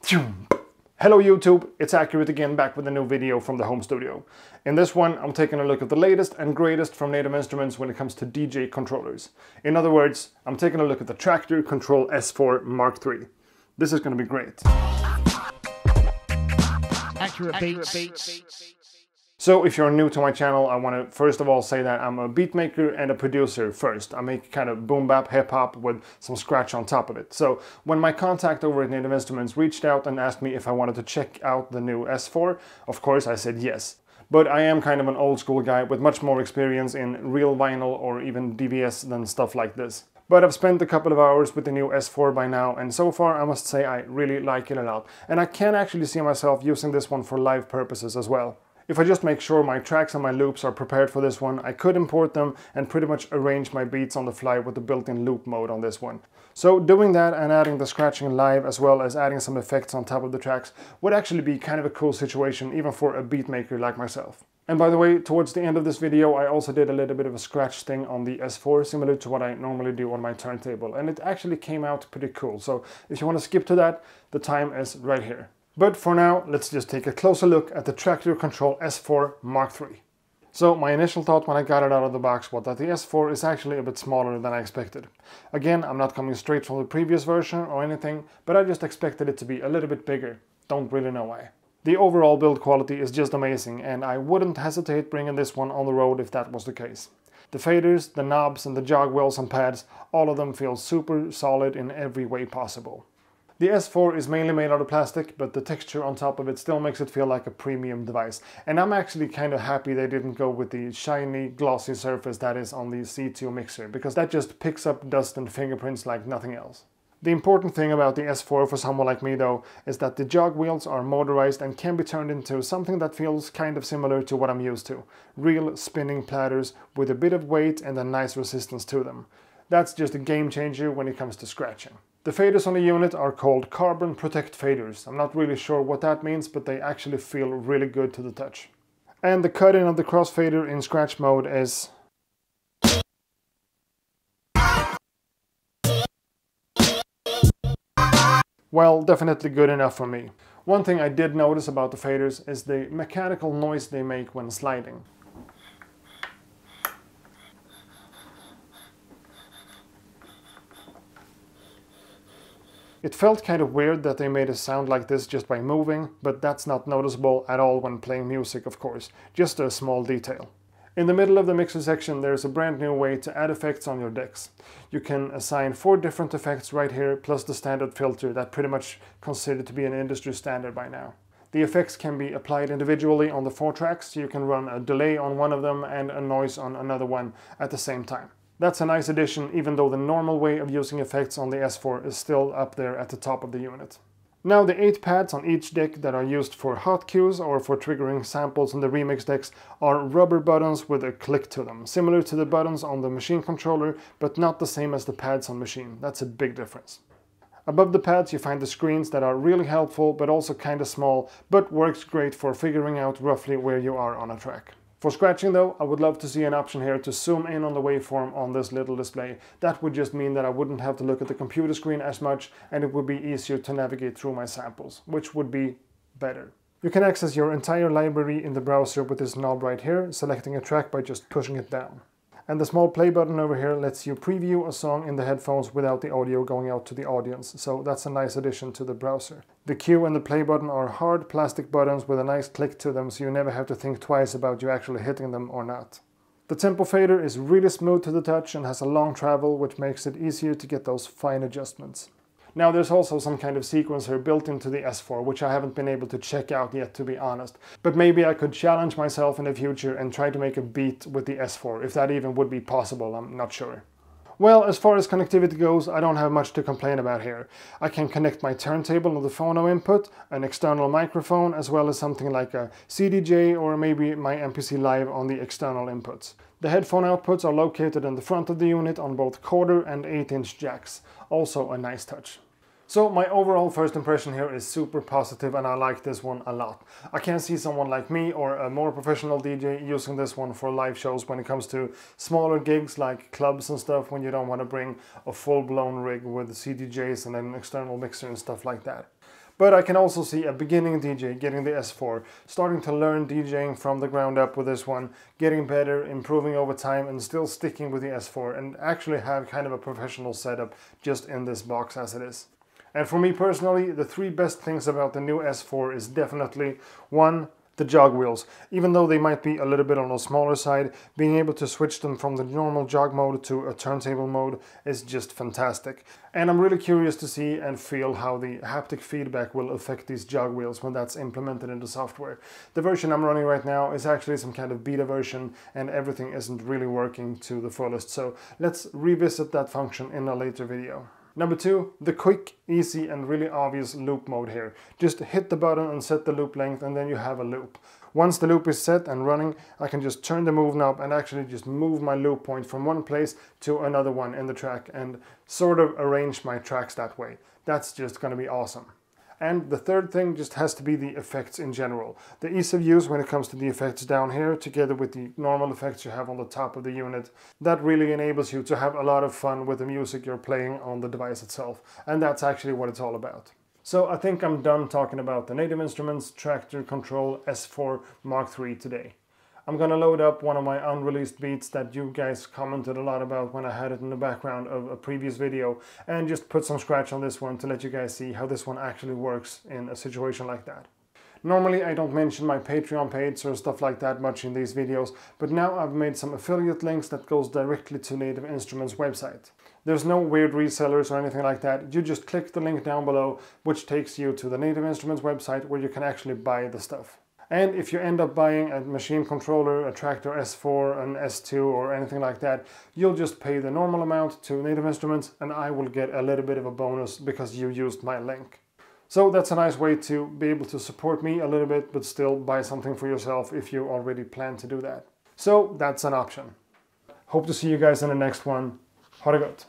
Hello YouTube, it's Accurate again, back with a new video from the home studio. In this one, I'm taking a look at the latest and greatest from Native Instruments when it comes to DJ controllers. In other words, I'm taking a look at the Traktor Kontrol S4 MK3. This is going to be great. Accurate beats. So if you're new to my channel, I want to first of all say that I'm a beat maker and a producer first. I make kind of boom bap hip hop with some scratch on top of it. So when my contact over at Native Instruments reached out and asked me if I wanted to check out the new S4, of course I said yes. But I am kind of an old school guy with much more experience in real vinyl or even DVS than stuff like this. But I've spent a couple of hours with the new S4 by now, and so far I must say I really like it a lot. And I can actually see myself using this one for live purposes as well. If I just make sure my tracks and my loops are prepared for this one, I could import them and pretty much arrange my beats on the fly with the built-in loop mode on this one. So doing that and adding the scratching live as well as adding some effects on top of the tracks would actually be kind of a cool situation even for a beat maker like myself. And by the way, towards the end of this video I also did a little bit of a scratch thing on the S4 similar to what I normally do on my turntable, and it actually came out pretty cool. So if you want to skip to that, the time is right here. But for now, let's just take a closer look at the Traktor Kontrol S4 MK3. So my initial thought when I got it out of the box was that the S4 is actually a bit smaller than I expected. Again, I'm not coming straight from the previous version or anything, but I just expected it to be a little bit bigger. Don't really know why. The overall build quality is just amazing, and I wouldn't hesitate bringing this one on the road if that was the case. The faders, the knobs and the jog wheels and pads, all of them feel super solid in every way possible. The S4 is mainly made out of plastic, but the texture on top of it still makes it feel like a premium device. And I'm actually kind of happy they didn't go with the shiny, glossy surface that is on the C2 mixer, because that just picks up dust and fingerprints like nothing else. The important thing about the S4 for someone like me though, is that the jog wheels are motorized and can be turned into something that feels kind of similar to what I'm used to. Real spinning platters with a bit of weight and a nice resistance to them. That's just a game changer when it comes to scratching. The faders on the unit are called Carbon Protect faders. I'm not really sure what that means, but they actually feel really good to the touch. And the cut-in of the crossfader in scratch mode is... well, definitely good enough for me. One thing I did notice about the faders is the mechanical noise they make when sliding. It felt kind of weird that they made a sound like this just by moving, but that's not noticeable at all when playing music, of course. Just a small detail. In the middle of the mixer section there's a brand new way to add effects on your decks. You can assign 4 different effects right here, plus the standard filter that pretty much considered to be an industry standard by now. The effects can be applied individually on the 4 tracks, so you can run a delay on one of them and a noise on another one at the same time. That's a nice addition, even though the normal way of using effects on the S4 is still up there at the top of the unit. Now the 8 pads on each deck that are used for hot cues or for triggering samples on the remix decks are rubber buttons with a click to them, similar to the buttons on the Maschine controller, but not the same as the pads on Maschine. That's a big difference. Above the pads you find the screens that are really helpful but also kinda small, but works great for figuring out roughly where you are on a track. For scratching though, I would love to see an option here to zoom in on the waveform on this little display. That would just mean that I wouldn't have to look at the computer screen as much, and it would be easier to navigate through my samples, which would be better. You can access your entire library in the browser with this knob right here, selecting a track by just pushing it down. And the small play button over here lets you preview a song in the headphones without the audio going out to the audience, so that's a nice addition to the browser. The cue and the play button are hard plastic buttons with a nice click to them, so you never have to think twice about you actually hitting them or not. The tempo fader is really smooth to the touch and has a long travel, which makes it easier to get those fine adjustments. Now there's also some kind of sequencer built into the S4, which I haven't been able to check out yet, to be honest. But maybe I could challenge myself in the future and try to make a beat with the S4, if that even would be possible, I'm not sure. Well, as far as connectivity goes, I don't have much to complain about here. I can connect my turntable on the phono input, an external microphone, as well as something like a CDJ or maybe my MPC Live on the external inputs. The headphone outputs are located in the front of the unit on both 1/4 and 8-inch jacks. Also a nice touch. So my overall first impression here is super positive, and I like this one a lot. I can see someone like me or a more professional DJ using this one for live shows when it comes to smaller gigs like clubs and stuff, when you don't want to bring a full-blown rig with CDJs and an external mixer and stuff like that. But I can also see a beginning DJ getting the S4, starting to learn DJing from the ground up with this one, getting better, improving over time, and still sticking with the S4, and actually have kind of a professional setup just in this box as it is. And for me personally, the 3 best things about the new S4 is definitely 1, the jog wheels. Even though they might be a little bit on the smaller side, being able to switch them from the normal jog mode to a turntable mode is just fantastic. And I'm really curious to see and feel how the haptic feedback will affect these jog wheels when that's implemented in the software. The version I'm running right now is actually some kind of beta version, and everything isn't really working to the fullest, so let's revisit that function in a later video. Number 2, the quick, easy and really obvious loop mode here. Just hit the button and set the loop length, and then you have a loop. Once the loop is set and running, I can just turn the move knob and actually just move my loop point from one place to another one in the track and sort of arrange my tracks that way. That's just going to be awesome. And the third thing just has to be the effects in general. The ease of use when it comes to the effects down here, together with the normal effects you have on the top of the unit, that really enables you to have a lot of fun with the music you're playing on the device itself. And that's actually what it's all about. So I think I'm done talking about the Native Instruments Traktor Kontrol S4 MK3 today. I'm gonna load up one of my unreleased beats that you guys commented a lot about when I had it in the background of a previous video, and just put some scratch on this one to let you guys see how this one actually works in a situation like that. Normally I don't mention my Patreon page or stuff like that much in these videos, but now I've made some affiliate links that goes directly to Native Instruments website. There's no weird resellers or anything like that. You just click the link down below, which takes you to the Native Instruments website where you can actually buy the stuff. And if you end up buying a machine controller, a Traktor S4, an S2 or anything like that, you'll just pay the normal amount to Native Instruments and I will get a little bit of a bonus because you used my link. So that's a nice way to be able to support me a little bit but still buy something for yourself if you already plan to do that. So that's an option. Hope to see you guys in the next one. Ha det gott!